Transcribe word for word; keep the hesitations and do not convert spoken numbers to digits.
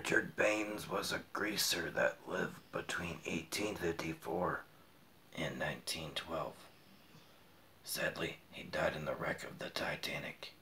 Richard Baines was a greaser that lived between eighteen fifty-four and nineteen twelve. Sadly, he died in the wreck of the Titanic.